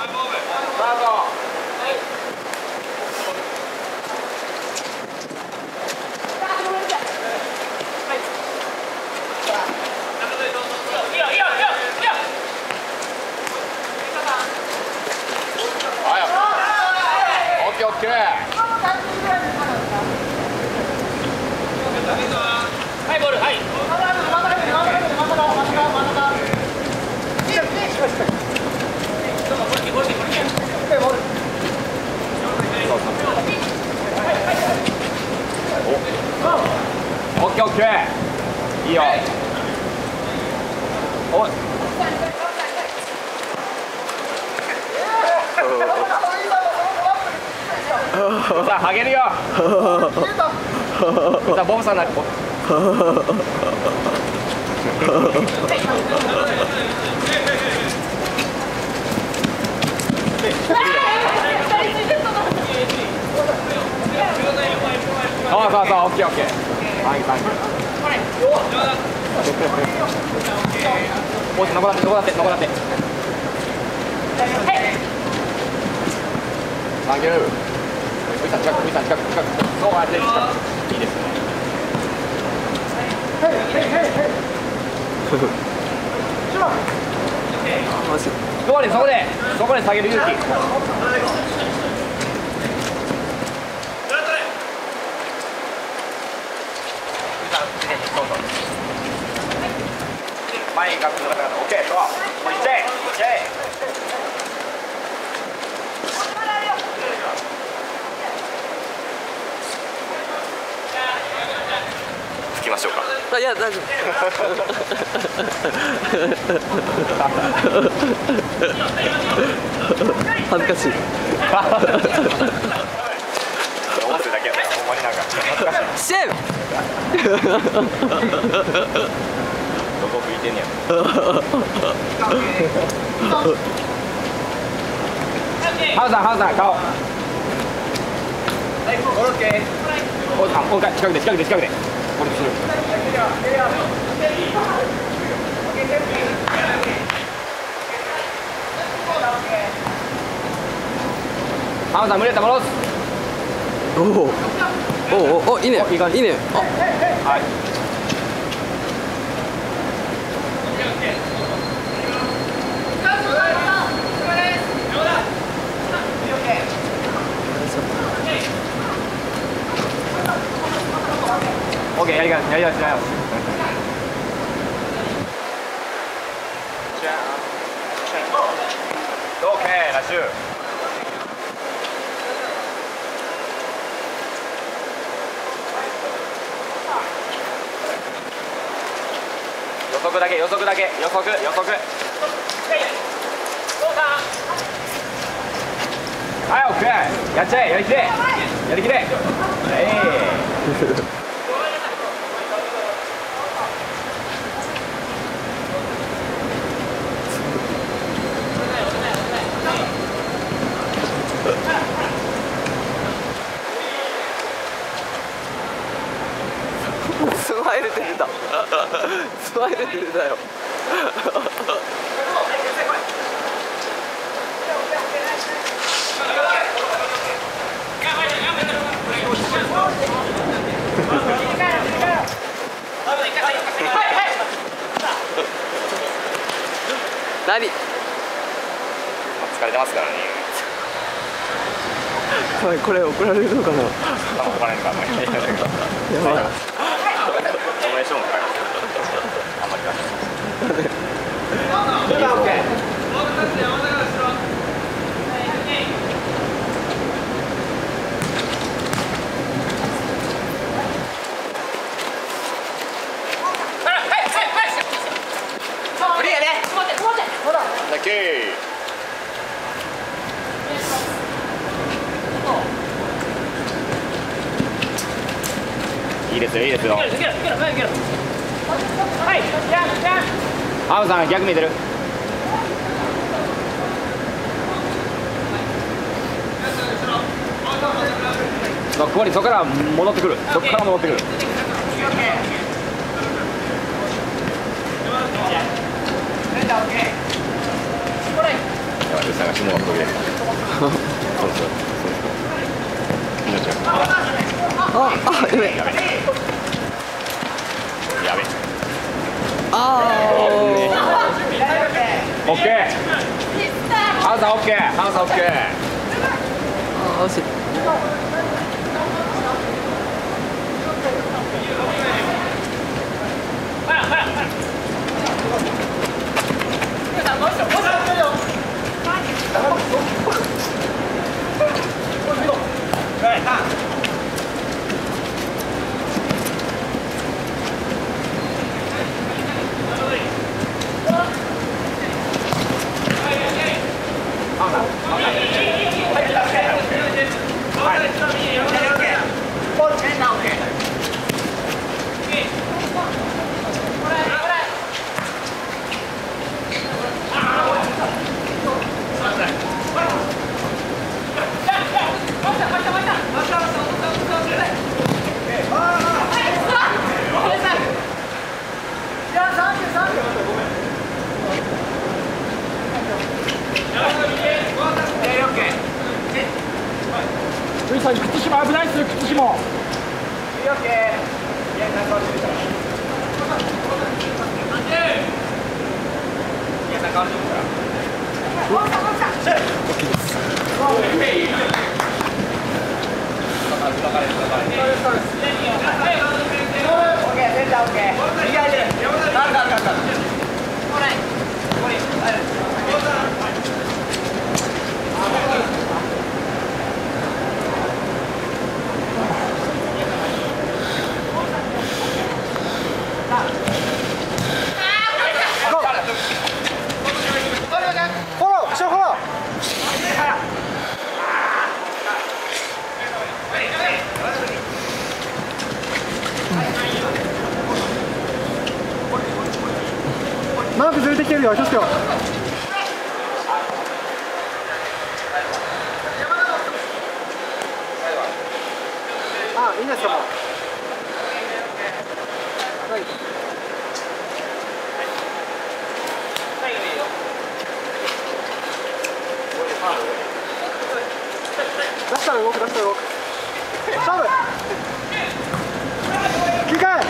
はい、ボール、はい。オッケー、オッケー。いいよ。おい。さあ、はげるよ。さあ、ボブさんな。そうそうそう、オッケーオッケー。はい、はい。おい、残らって、残らって、残らって。サンキュー。ウイさん近く、ウイさん近く、近く。そう、あれで近く。いいですね。そこで、そこで、そこで下げる勇気。前にガッと中から、オッケー、そう。もういっちゃえ、いっちゃえ。吹きましょうか。 いや、大丈夫。恥ずかしい。 音声だけやったら、ほんまになんか恥ずかしい。 シェフ。 どこ拭いてんねや。ハウさん、ハウさん、顔。オッケー。おい、あ、もう一回、近くで、近くで、近くで。これする。ハウさん、無理やったら戻す。 おお。おお、いいね。いいね。 はい。オッケー、やります、やります、やります。オッケー、ラッシュ。予測だけ、予測だけ、予測、予測。はい、オッケー。やっちゃえ、やりきれ。やりきれ。 スマイル出てた。スマイル出てたよ。何？ 疲れてますからね。 これ怒られるのかな。 怒られるかな。やばい。お願いしよう。あんまりか。だけ。いいですよ、いいですよ。ハムさん、逆見えてる。ここに、そこから戻ってくる。そこから戻ってくる。やばい、探し物が途切れ。 オッケー。ハンサーオッケー。ハンサーオッケー。 惜しい。 ルイさん、靴下危ないっすよ、靴下。いいオッケー。いや、なんかマークずれてきてるよ、気をつけよう。あ、いいですか、もう。はい。出したら動く、出したら動く。勝負。切り替え。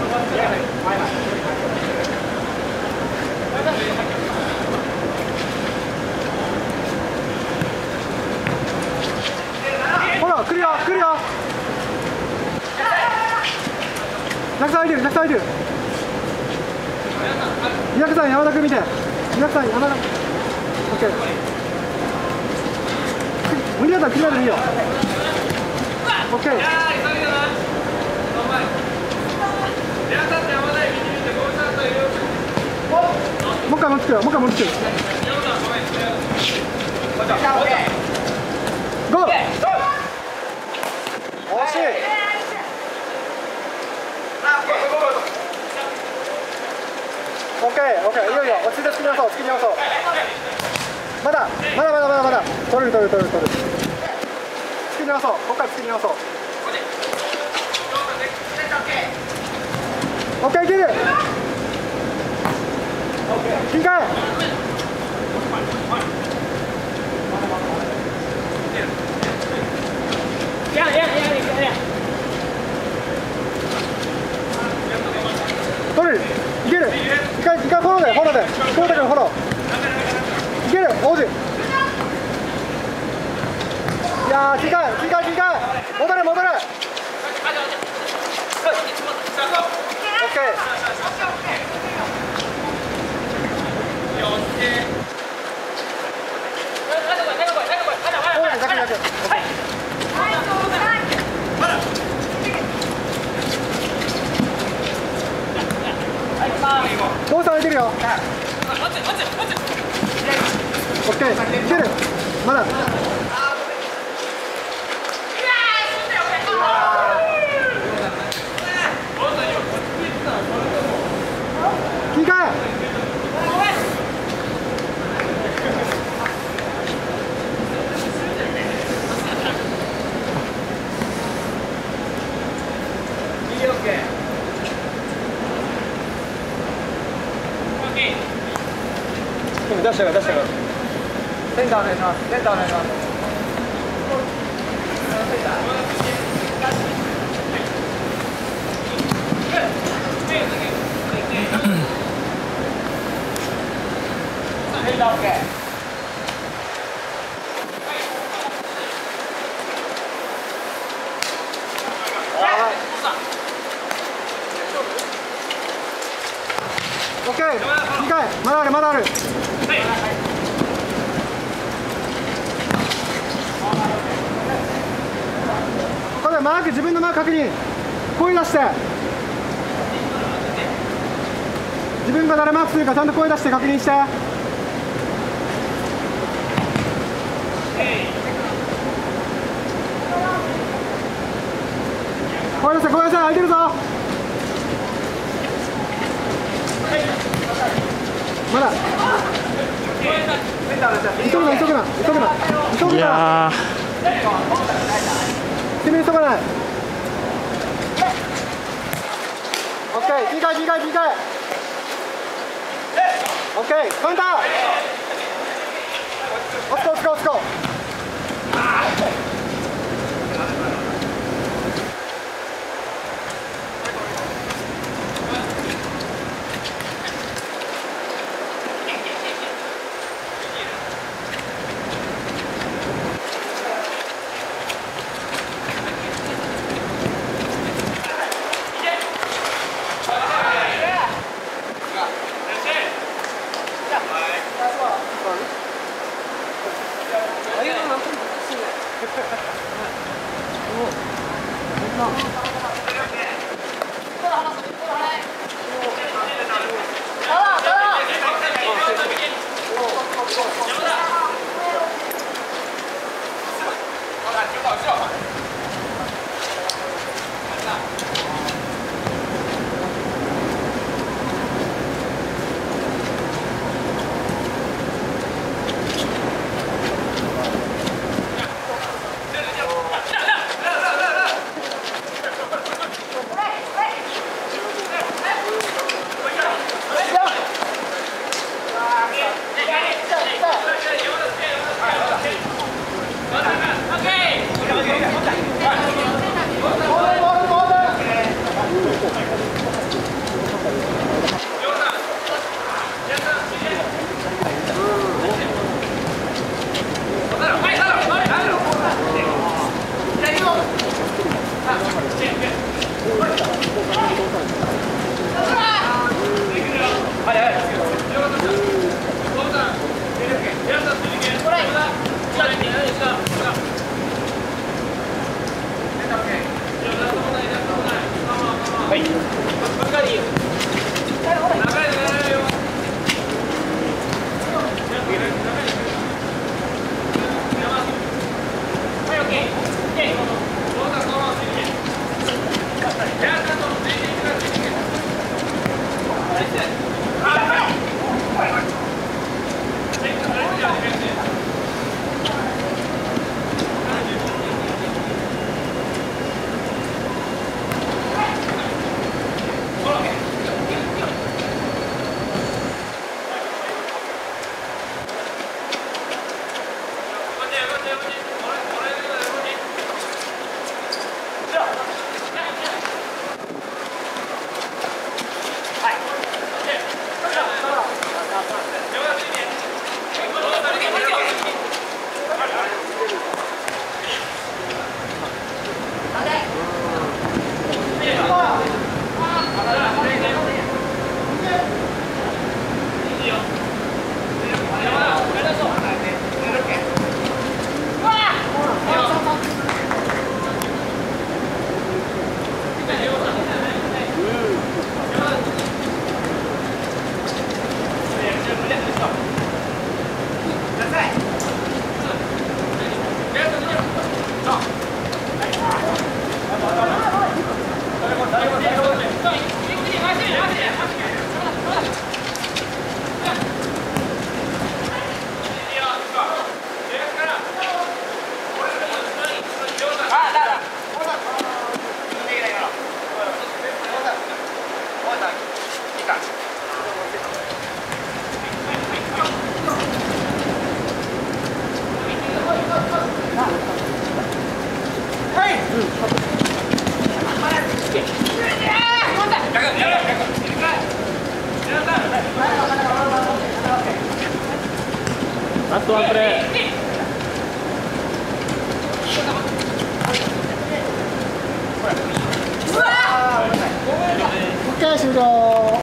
ほら、来るよ、来るよ。200さん空いてる、200さん空いてる。200さん山田君見て。200さん山田。オッケー。無理だったらクリアでいいよ。オッケー。もう一回持ってくよ、もう一回持ってくよ。ゴー。惜しい。オッケー、オッケー、いよいよ、落ち着いて作り直そう、作り直そう。まだ。取れる。作り直そう、ここから作り直そう。オッケー、いける。切り替え。取れる。いける。一回フォローで、フォローで。久保田君フォロー。いける、王子。いやー、切り替え。戻る。オッケー。ゴーさん空いてるよ。オッケー、いける。まだ。切り替え。いいオッケー。出したから。センターお願いします。 オッケー、2回、まだある、まだある。これマーク、自分のマーク確認。声出して。自分が誰マークするかちゃんと声出して確認して。声出せ、声出せ、空いてるぞ。まだ。急ぐな、急ぐな、急ぐな、急ぐな。 いや君急がない。オッケー、切り替え、切り替え、切り替え。オッケー、カウンター。落ちこう、落ちこう、落ちこう。